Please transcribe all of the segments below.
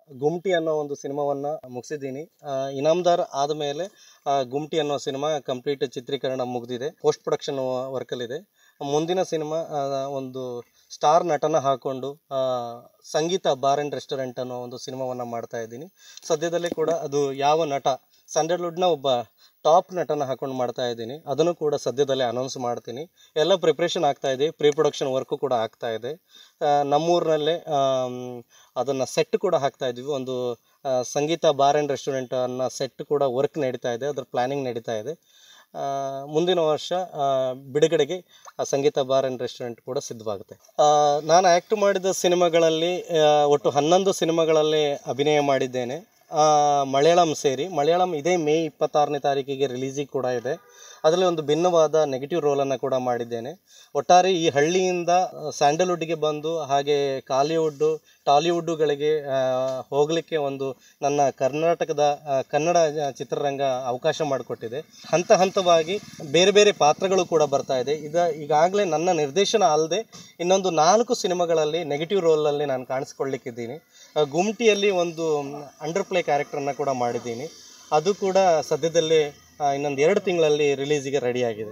ಗುಮ್ಟಿ ಅನ್ನೋ ಒಂದು ಸಿನಿಮಾವನ್ನು ಮುಗಿಸಿದ್ದೀನಿ. ಇನಾಮ್ದಾರ್ ಆದಮೇಲೆ ಗುಮ್ಟಿ ಅನ್ನೋ ಸಿನಿಮಾ ಕಂಪ್ಲೀಟ್ ಚಿತ್ರೀಕರಣ ಮುಗಿದಿದೆ, ಪೋಸ್ಟ್ ಪ್ರೊಡಕ್ಷನ್ ವರ್ಕಲ್ಲಿದೆ. ಮುಂದಿನ ಸಿನಿಮಾ ಒಂದು ಸ್ಟಾರ್ ನಟನ ಹಾಕ್ಕೊಂಡು ಸಂಗೀತ ಬಾರ್ ಆ್ಯಂಡ್ ರೆಸ್ಟೋರೆಂಟ್ ಅನ್ನೋ ಒಂದು ಸಿನಿಮಾವನ್ನು ಮಾಡ್ತಾ ಇದ್ದೀನಿ. ಸದ್ಯದಲ್ಲೇ ಕೂಡ ಅದು ಯಾವ ನಟ, ಸ್ಯಾಂಡಲ್ವುಡ್ನ ಒಬ್ಬ ಟಾಪ್ ನಟನ ಹಾಕೊಂಡು ಮಾಡ್ತಾ ಇದ್ದೀನಿ, ಅದನ್ನು ಕೂಡ ಸದ್ಯದಲ್ಲೇ ಅನೌನ್ಸ್ ಮಾಡ್ತೀನಿ. ಎಲ್ಲ ಪ್ರಿಪ್ರೇಷನ್ ಆಗ್ತಾ ಇದೆ, ಪ್ರೀ ಪ್ರೊಡಕ್ಷನ್ ವರ್ಕು ಕೂಡ ಆಗ್ತಾ ಇದೆ. ನಮ್ಮೂರಿನಲ್ಲೇ ಅದನ್ನು ಸೆಟ್ ಕೂಡ ಹಾಕ್ತಾ ಇದ್ವಿ. ಒಂದು ಸಂಗೀತ ಬಾರ್ ಆ್ಯಂಡ್ ರೆಸ್ಟೋರೆಂಟ್ ಅನ್ನೋ ಸೆಟ್ ಕೂಡ ವರ್ಕ್ ನಡೀತಾ ಇದೆ, ಅದರ ಪ್ಲ್ಯಾನಿಂಗ್ ನಡೀತಾ ಇದೆ. ಮುಂದಿನ ವರ್ಷ ಬಿಡುಗಡೆಗೆ ಸಂಗೀತ ಬಾರ್ ಆ್ಯಂಡ್ ರೆಸ್ಟೋರೆಂಟ್ ಕೂಡ ಸಿದ್ಧವಾಗುತ್ತೆ. ನಾನು ಆ್ಯಕ್ಟ್ ಮಾಡಿದ ಸಿನಿಮಾಗಳಲ್ಲಿ ಒಟ್ಟು 11 ಸಿನಿಮಾಗಳಲ್ಲಿ ಅಭಿನಯ ಮಾಡಿದ್ದೇನೆ, ಮಲಯಾಳಂ ಸೇರಿ. ಮಲಯಾಳಂ ಇದೇ ಮೇ 26ನೇ ತಾರೀಕಿಗೆ ರಿಲೀಸಿಗೆ ಕೂಡ ಇದೆ. ಅದರಲ್ಲಿ ಒಂದು ಭಿನ್ನವಾದ ನೆಗೆಟಿವ್ ರೋಲನ್ನು ಕೂಡ ಮಾಡಿದ್ದೇನೆ. ಒಟ್ಟಾರೆ ಈ ಹಳ್ಳಿಯಿಂದ ಸ್ಯಾಂಡಲ್ವುಡ್ಗೆ ಬಂದು ಹಾಗೆ ಕಾಲಿವುಡ್ಡು ಟಾಲಿವುಡ್ಡುಗಳಿಗೆ ಹೋಗಲಿಕ್ಕೆ ಒಂದು ನನ್ನ ಕರ್ನಾಟಕದ ಕನ್ನಡ ಚಿತ್ರರಂಗ ಅವಕಾಶ ಮಾಡಿಕೊಟ್ಟಿದೆ. ಹಂತ ಹಂತವಾಗಿ ಬೇರೆ ಬೇರೆ ಪಾತ್ರಗಳು ಕೂಡ ಬರ್ತಾ ಇದೆ. ಈಗಾಗಲೇ ನನ್ನ ನಿರ್ದೇಶನ ಅಲ್ಲದೆ ಇನ್ನೊಂದು 4 ಸಿನಿಮಾಗಳಲ್ಲಿ ನೆಗೆಟಿವ್ ರೋಲಲ್ಲಿ ನಾನು ಕಾಣಿಸ್ಕೊಳ್ಳಿಕ್ಕಿದ್ದೀನಿ. ಗುಮ್ಟಿಯಲ್ಲಿ ಒಂದು ಅಂಡರ್ ಪ್ಲೇ ಕ್ಯಾರೆಕ್ಟರನ್ನು ಕೂಡ ಮಾಡಿದ್ದೀನಿ, ಅದು ಕೂಡ ಸದ್ಯದಲ್ಲೇ ಇನ್ನೊಂದು 2 ತಿಂಗಳಲ್ಲಿ ರಿಲೀಸಿಗೆ ರೆಡಿಯಾಗಿದೆ.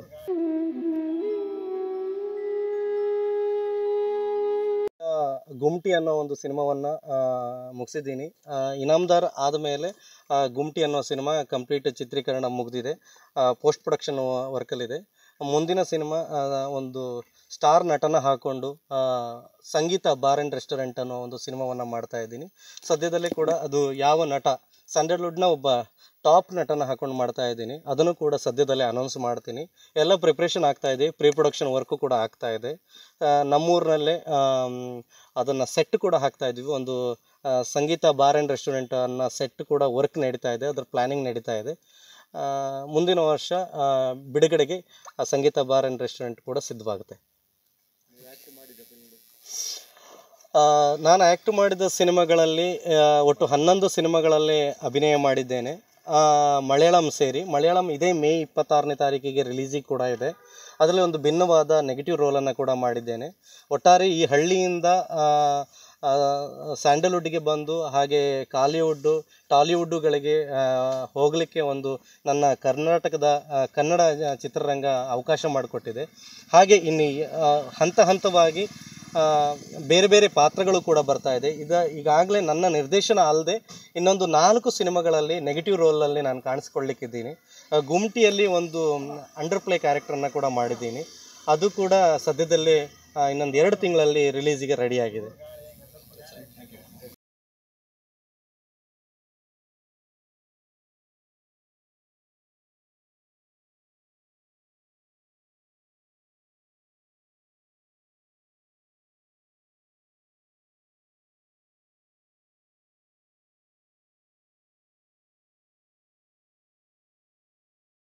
ಗುಮ್ಟಿ ಅನ್ನೋ ಒಂದು ಸಿನಿಮಾವನ್ನು ಮುಗಿಸಿದ್ದೀನಿ. ಇನಾಮ್ದಾರ್ ಆದಮೇಲೆ ಗುಮ್ಟಿ ಅನ್ನೋ ಸಿನಿಮಾ ಕಂಪ್ಲೀಟ್ ಚಿತ್ರೀಕರಣ ಮುಗಿದಿದೆ, ಪೋಸ್ಟ್ ಪ್ರೊಡಕ್ಷನ್ ವರ್ಕಲ್ಲಿದೆ. ಮುಂದಿನ ಸಿನಿಮಾ ಒಂದು ಸ್ಟಾರ್ ನಟನ ಹಾಕ್ಕೊಂಡು ಸಂಗೀತ ಬಾರ್ ಆ್ಯಂಡ್ ರೆಸ್ಟೋರೆಂಟ್ ಅನ್ನೋ ಒಂದು ಸಿನಿಮಾವನ್ನು ಮಾಡ್ತಾ ಇದ್ದೀನಿ. ಸದ್ಯದಲ್ಲೇ ಕೂಡ ಅದು ಯಾವ ನಟ, ಸ್ಯಾಂಡಲ್ವುಡ್ನ ಒಬ್ಬ ಟಾಪ್ ನಟನ ಹಾಕೊಂಡು ಮಾಡ್ತಾ ಇದ್ದೀನಿ, ಅದನ್ನು ಕೂಡ ಸದ್ಯದಲ್ಲೇ ಅನೌನ್ಸ್ ಮಾಡ್ತೀನಿ. ಎಲ್ಲ ಪ್ರಿಪ್ರೇಷನ್ ಆಗ್ತಾ ಇದೆ, ಪ್ರೀ ಪ್ರೊಡಕ್ಷನ್ ವರ್ಕು ಕೂಡ ಆಗ್ತಾ ಇದೆ. ನಮ್ಮೂರಿನಲ್ಲೇ ಅದನ್ನು ಸೆಟ್ ಕೂಡ ಹಾಕ್ತಾ ಇದ್ವಿ. ಒಂದು ಸಂಗೀತ ಬಾರ್ ಆ್ಯಂಡ್ ರೆಸ್ಟೋರೆಂಟ್ ಅನ್ನೋ ಸೆಟ್ ಕೂಡ ವರ್ಕ್ ನಡೀತಾ ಇದೆ, ಅದರ ಪ್ಲ್ಯಾನಿಂಗ್ ನಡೀತಾ ಇದೆ. ಮುಂದಿನ ವರ್ಷ ಬಿಡುಗಡೆಗೆ ಸಂಗೀತ ಬಾರ್ ಆ್ಯಂಡ್ ರೆಸ್ಟೋರೆಂಟ್ ಕೂಡ ಸಿದ್ಧವಾಗುತ್ತೆ. ನಾನು ಆ್ಯಕ್ಟ್ ಮಾಡಿದ ಸಿನಿಮಾಗಳಲ್ಲಿ ಒಟ್ಟು 11 ಸಿನಿಮಾಗಳಲ್ಲಿ ಅಭಿನಯ ಮಾಡಿದ್ದೇನೆ, ಮಲಯಾಳಂ ಸೇರಿ. ಮಲಯಾಳಂ ಇದೇ ಮೇ 26ನೇ ತಾರೀಕಿಗೆ ರಿಲೀಸಿಗೆ ಕೂಡ ಇದೆ. ಅದರಲ್ಲಿ ಒಂದು ಭಿನ್ನವಾದ ನೆಗೆಟಿವ್ ರೋಲನ್ನು ಕೂಡ ಮಾಡಿದ್ದೇನೆ. ಒಟ್ಟಾರೆ ಈ ಹಳ್ಳಿಯಿಂದ ಸ್ಯಾಂಡಲ್ವುಡ್ಗೆ ಬಂದು ಹಾಗೆ ಕಾಲಿವುಡ್ಡು ಟಾಲಿವುಡ್ಡುಗಳಿಗೆ ಹೋಗಲಿಕ್ಕೆ ಒಂದು ನನ್ನ ಕರ್ನಾಟಕದ ಕನ್ನಡ ಚಿತ್ರರಂಗ ಅವಕಾಶ ಮಾಡಿಕೊಟ್ಟಿದೆ. ಹಾಗೆ ಇನ್ನು ಹಂತ ಹಂತವಾಗಿ ಬೇರೆ ಬೇರೆ ಪಾತ್ರಗಳು ಕೂಡ ಬರ್ತಾ ಇದೆ. ಈಗಾಗಲೇ ನನ್ನ ನಿರ್ದೇಶನ ಅಲ್ಲದೆ ಇನ್ನೊಂದು 4 ಸಿನಿಮಾಗಳಲ್ಲಿ ನೆಗೆಟಿವ್ ರೋಲಲ್ಲಿ ನಾನು ಕಾಣಿಸ್ಕೊಳ್ಳಿಕ್ಕಿದ್ದೀನಿ. ಗುಮ್ಟಿಯಲ್ಲಿ ಒಂದು ಅಂಡರ್ ಪ್ಲೇ ಕ್ಯಾರೆಕ್ಟರನ್ನು ಕೂಡ ಮಾಡಿದ್ದೀನಿ, ಅದು ಕೂಡ ಸದ್ಯದಲ್ಲೇ ಇನ್ನೊಂದು 2 ತಿಂಗಳಲ್ಲಿ ರಿಲೀಸಿಗೆ ರೆಡಿಯಾಗಿದೆ.